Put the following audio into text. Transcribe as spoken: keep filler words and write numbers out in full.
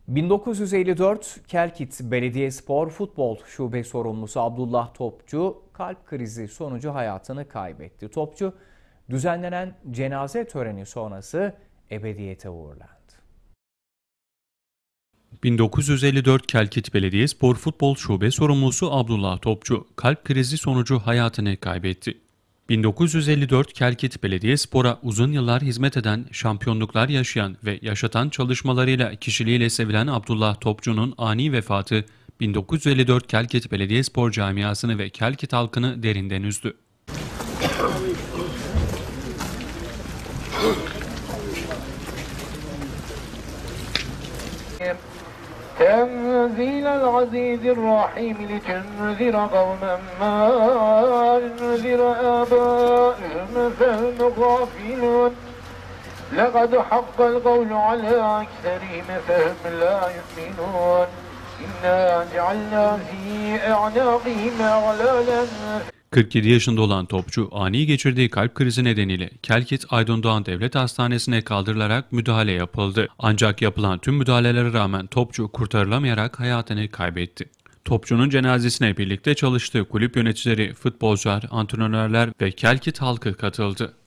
bin dokuz yüz elli dört Kelkit Belediyespor Futbol Şube sorumlusu Abdullah Topçu kalp krizi sonucu hayatını kaybetti. Topçu düzenlenen cenaze töreni sonrası ebediyete uğurlandı. bin dokuz yüz elli dört Kelkit Belediyespor Futbol Şube sorumlusu Abdullah Topçu kalp krizi sonucu hayatını kaybetti. bin dokuz yüz elli dört Kelkit Belediyespor'a uzun yıllar hizmet eden, şampiyonluklar yaşayan ve yaşatan çalışmalarıyla kişiliğiyle sevilen Abdullah Topçu'nun ani vefatı bin dokuz yüz elli dört Kelkit Belediyespor camiasını ve Kelkit halkını derinden üzdü. تنزيل العزيز الرحيم لتنذر قوما ما انذر آبائهم فهم غافلون لقد حق القول على أكثرهم فهم لا يؤمنون إنا جعلنا في أعناقهم أغلالا. kırk yedi yaşında olan Topçu, ani geçirdiği kalp krizi nedeniyle Kelkit Aydın Doğan Devlet Hastanesi'ne kaldırılarak müdahale yapıldı. Ancak yapılan tüm müdahalelere rağmen Topçu kurtarılamayarak hayatını kaybetti. Topçu'nun cenazesine birlikte çalıştığı kulüp yöneticileri, futbolcular, antrenörler ve Kelkit halkı katıldı.